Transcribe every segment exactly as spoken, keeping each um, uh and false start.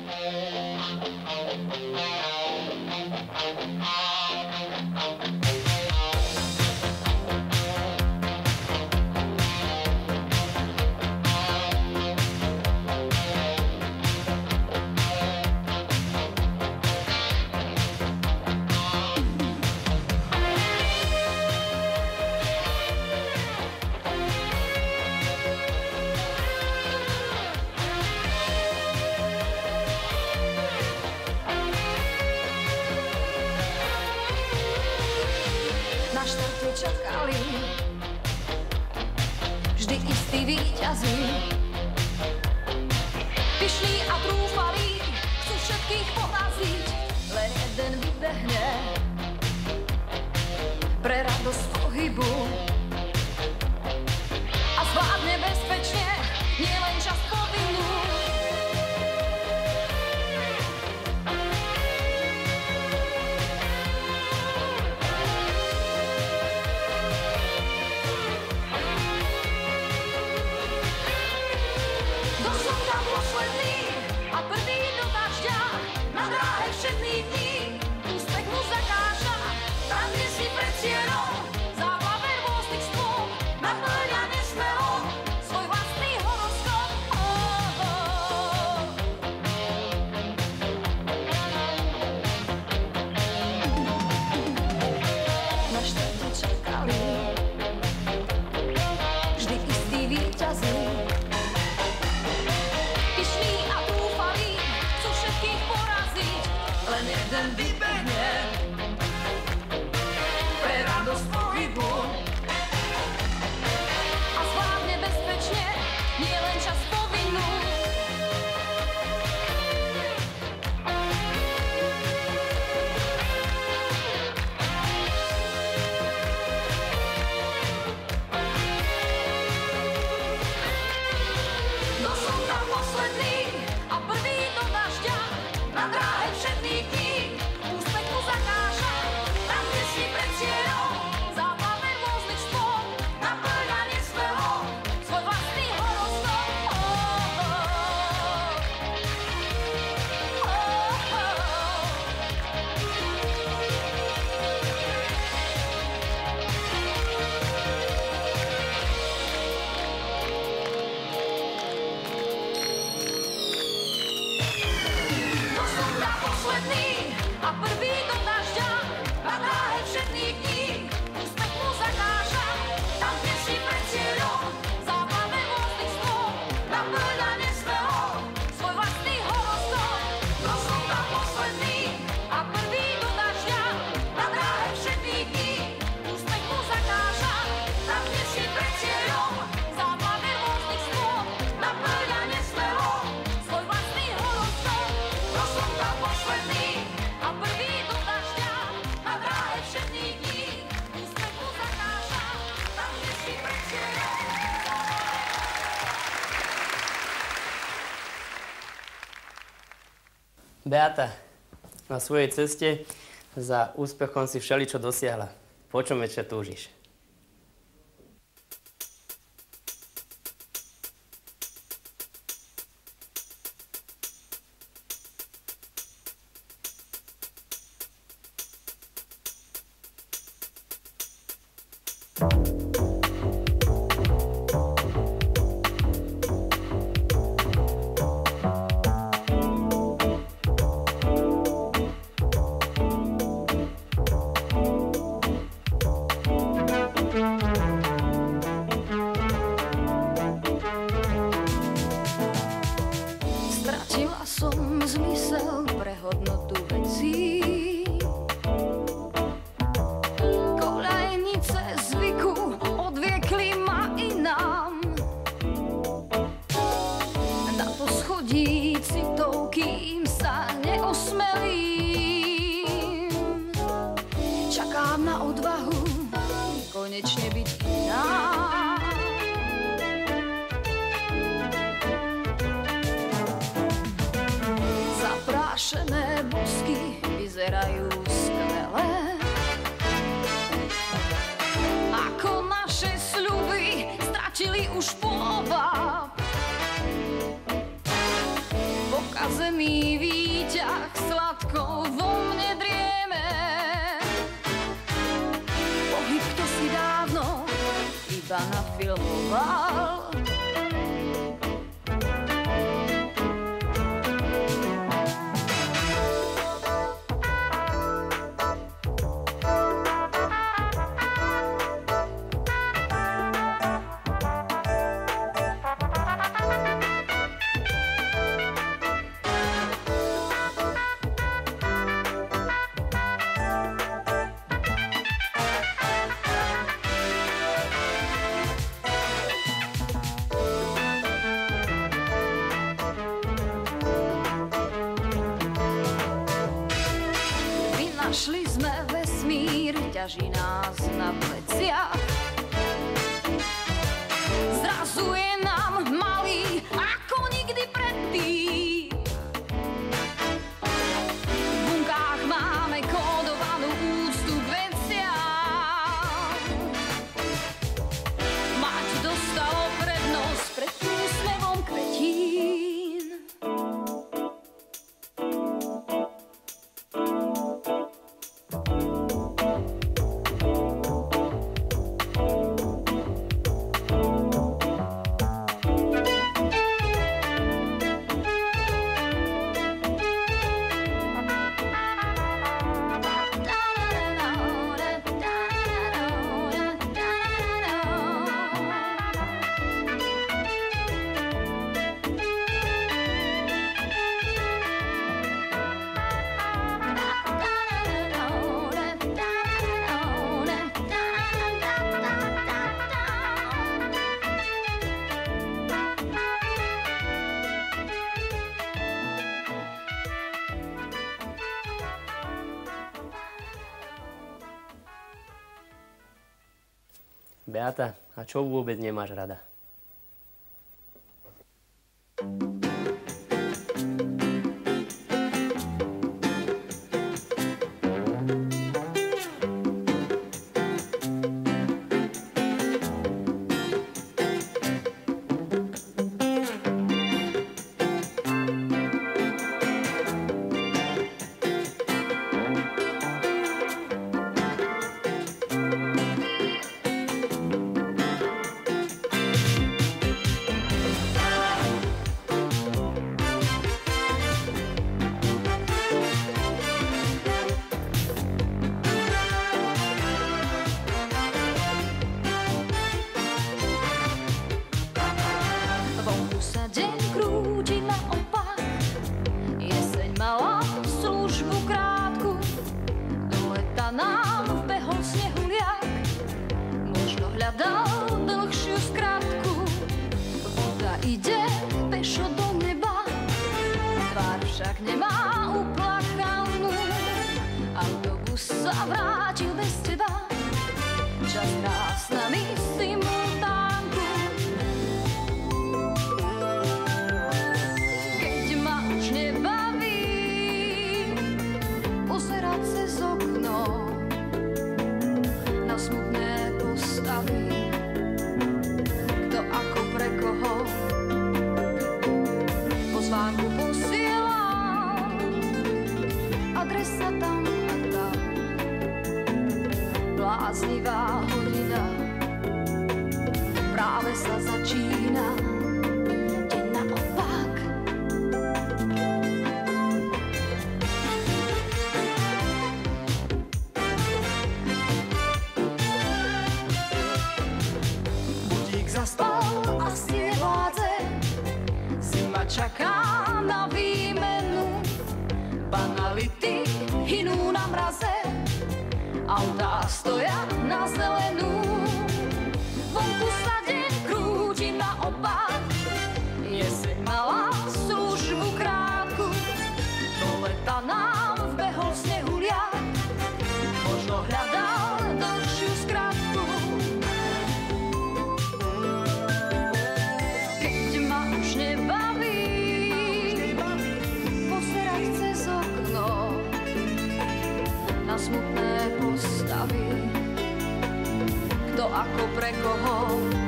Čakali vždy istí víťazi, pyšní a trúfali, chcú všetkých poraziť, len jeden vybehne pre radosť pohybu a zvládne bezpečne, nie len čas povinú. A prvý do dažďa, na dráhe všetných dní, úspech mu zakáža, tam, kde si pred cieľom, záplave rôznych stôl, naplňa nesmelo svoj vlastný horoskop. Oh, oh. Na štvrte čakali vždy istí víťazi, len jeden vybehne pre radosť pohybu a zvládne bezpečne, nie len čas povinú. No som tam posledný a prvý do dažďa, na dráhe všetných dní, úspech mu zakáža, tam, kde si pred cieľom, záplave rôznych stôl, naplňa nesmelo svoj vlastný horoskop. Oh, oh. Oh, oh. A prvý do dažďa, na dráhe všetných dní, úspech mu zakáža, tam, kde si pred cieľom, záplave rôznych stôl, naplňa nesmelo svoj vlastný horoskop. No som tam posledný a prvý do dažďa, na dráhe všetných dní, úspech mu zakáža, tam, kde si pred cieľom, záplave rôznych stôl, naplňa nesmelo svoj vlastný horoskop. No som tam posledný a prvý do dažďa, na dráhe všetných dní, úspech mu zakáža, tam, kde si pred cieľom. Beata, na svojej ceste za úspechom si všeličo dosiahla. Po čom ešte túžiš? konečne byť iná. Zaprášené bosky vyzerajú skvelé, ako naše sľuby stratili už pôvab. Na zemi výťah sladko vo mne drieme. Pohyb kto si dávno iba nafilmoval. Našli sme vesmír, ťaží nás na pleciach. Zrazu je nám malý, ako nikdy predtým. V bunkách máme kódovanú úctu k veciam. Mať dostalo prednosť pred úsmevom kvetín. Beata, a čo vôbec nemáš rada? Čaká na výmenu, banality hynú na mraze, autá stoja na zelenú. Vonku sa deň krúti naopak, jeseň mala službu krátku, do leta nám vbehol snehuliak, možno hľadal dlhšiu skratku. Keď ma už nebaví na smutné postavy, kto ako pre koho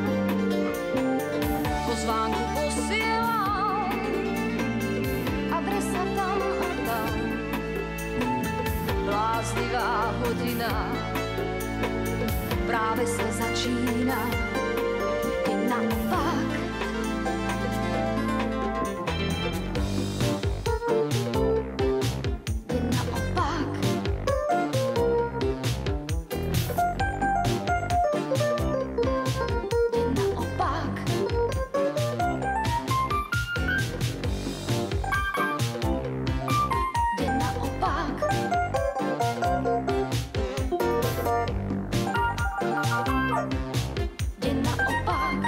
pozvánku posielal, adresa hodina práve sa začína, je naopak. Je naopak. Je naopak. Je naopak. Je naopak.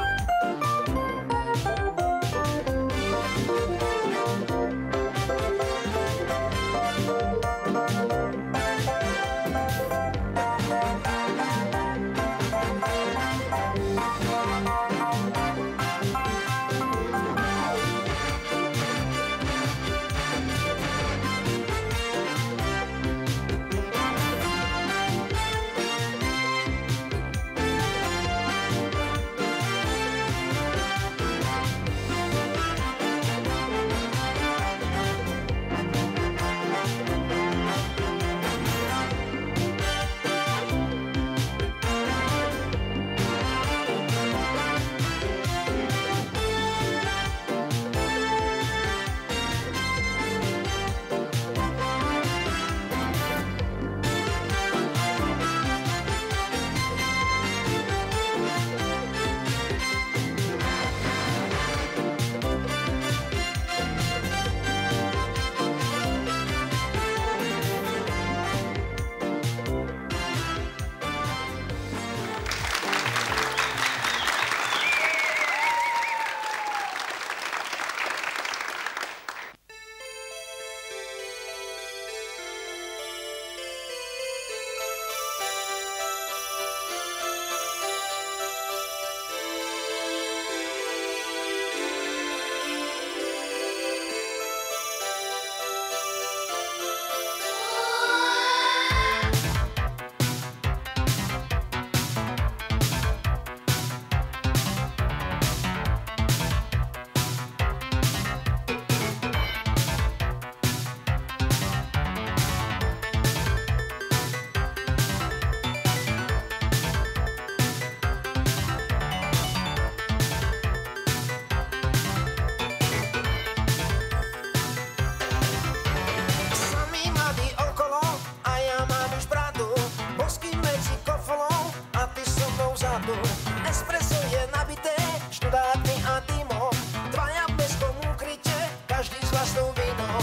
Espresso je nabité študátmi a týmom, dvaja bez komu kryte, každý s vlastnou vinou.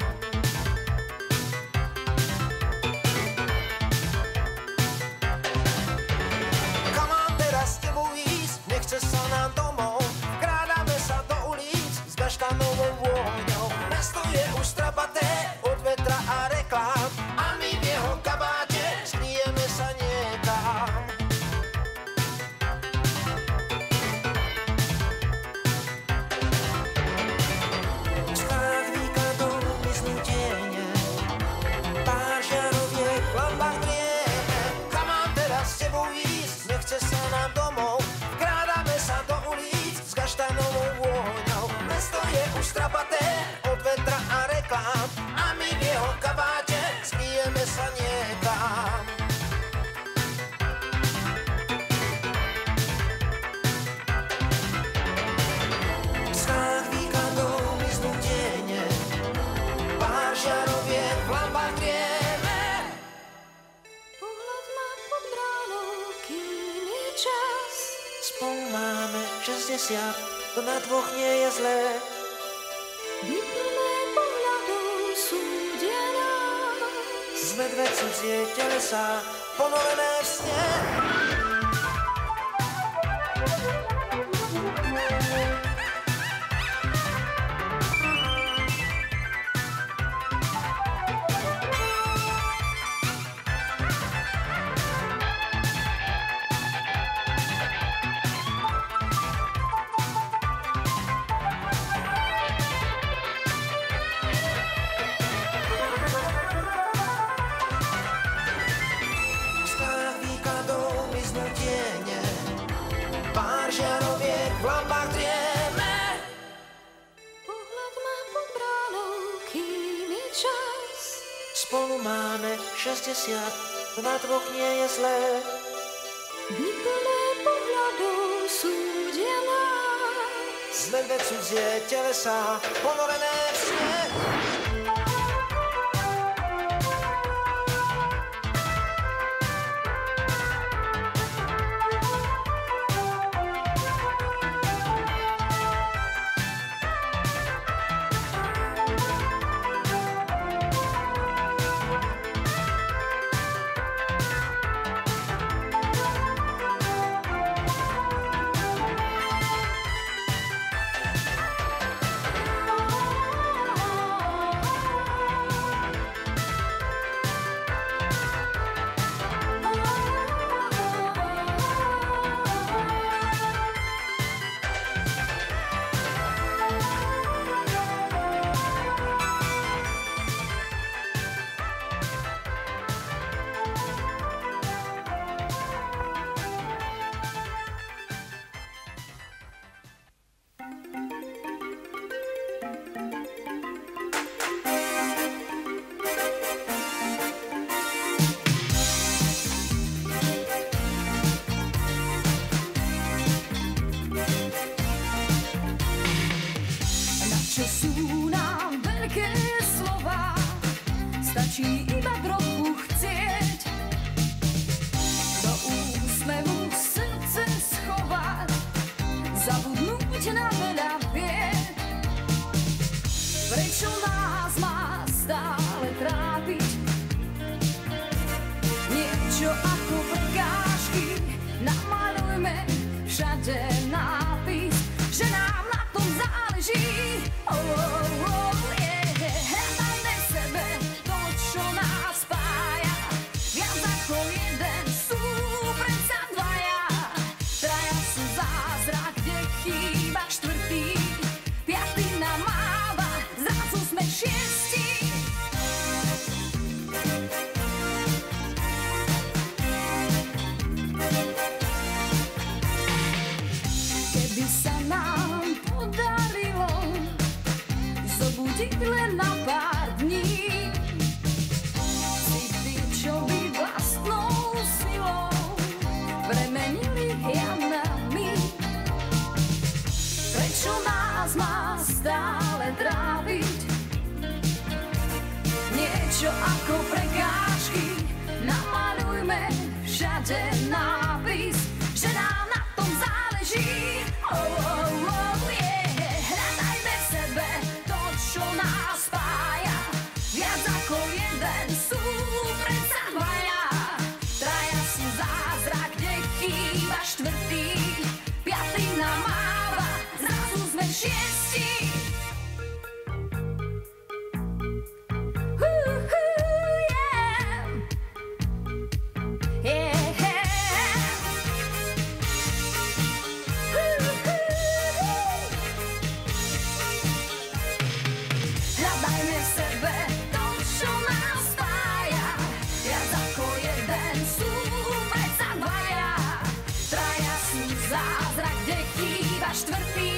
Kam mám teraz s tebou ísť, nechce sa nám domov, krádame sa do ulic s gaštanovou vôňou. Mesto je už strapaté od vetra a reklám a my v jeho kabáte skryjeme sa niekam. Nechce sa nám domov, krádame sa do ulic s gaštanovou vôňou. Mesto je už strapaté od vetra a reklám a my v jeho kabáte skryjeme sa niekam. V snách víkendov miznú tiene, pár žiaroviek v lampách drieme. Pohľad ma pod bránou, kým je čas. Spolu máme šesťdesiat, to na dvoch nie je zlé. Vyplné pohľadov súdia nás. Sme dve cudzie telesá, ponorené v sne. Spolu máme šesťdesiat to na dvoch nie je zlé. Dni plné pohľadu súdia nás. Sme dve cudzie telesá, ponorené v sne. Čo sú nám veľké slova, stačí iba trochu chcieť. Do úsmevu srdce schovať, zabudnúť na veľa vied. Prečo nás má stále trápiť niečo ako prekážky? Namalujme všade nápis, že nám na tom záleží. Oh, oh, oh, yeah. Hľadajme v sebe to, čo nás spája. Viac ako jeden sú predsa dvaja. Traja sú zázrak, kde chýba štvrtý. Piatý nám máva, zrazu sme šiesti. Keby sa nám podarilo zobudiť len na pár dní city, čo by vlastnou silou premenili jamnami. Prečo nás má stále trápiť niečo ako prekážky? Namalujme všade nápis, že nám na tom záleží. Oh, oh, oh, yeah. Hľadajme v sebe to, čo nás spája. Viac ako jeden sú predsa dvaja. Traja sú zázrak, kde chýba štvrtý. Piatý nám máva, zrazu sme šiesti. Uh, uh, yeah. Yeah. Hľadajme v sebe to, čo nás spája. Viac ako jeden sú predsa dvaja. Traja sú zázrak, kde chýba štvrtý.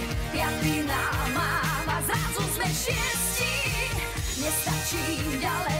Piatý nám máva, zrazu sme šiesti. Nestačí ďalej